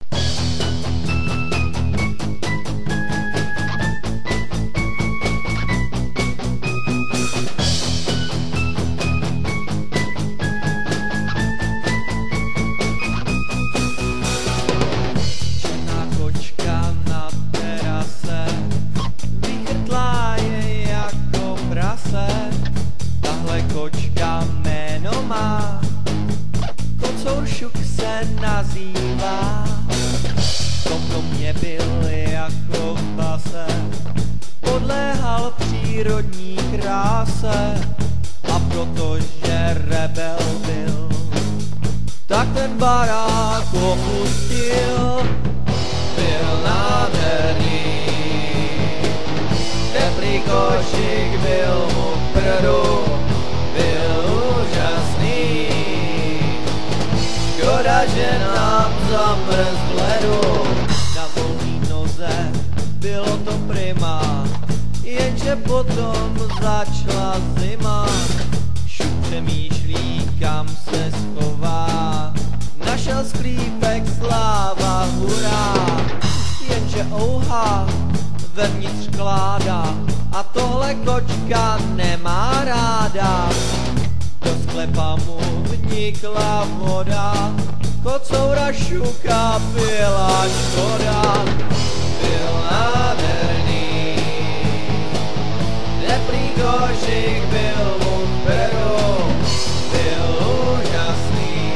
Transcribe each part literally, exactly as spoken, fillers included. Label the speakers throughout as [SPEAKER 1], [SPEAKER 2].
[SPEAKER 1] Tahle kočka jméno má, Kocour Šuk se nazývá. Tom do mě byl jako v base, podléhal přírodní kráse, a protože rebel byl, tak ten barák opustil. Byl nádherný, teplý košík byl mu v prdu, byl úžasný. Škoda, že nám zamrz v ledu. Na volný noze bylo to prima, jenže potom začala zima. Šuk přemýšlí, kam se schová, našel sklípek, sláva, hurá. Jenže ouha, vevnitř kláda, a tohle kočka nemá ráda. Do sklepa mu vnikla voda, Kocoura Šuka byla škoda. Byl nádherný, teplý košík byl mu v peru, byl úžasný.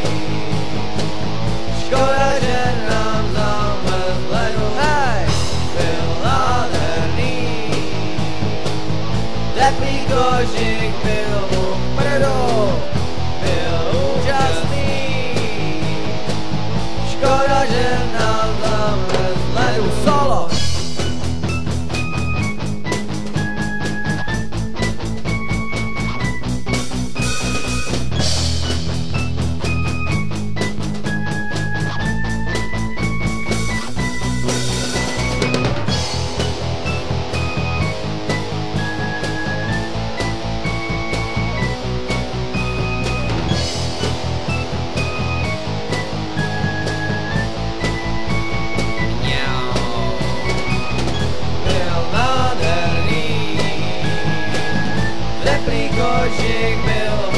[SPEAKER 1] Škoda, že nám zamrz v ledu. Hej! Byl nádherný, teplý košík byl mu v peru, byl úžasný. Škoda, že nám zamrz v ledu. Solo! Teplý košík byl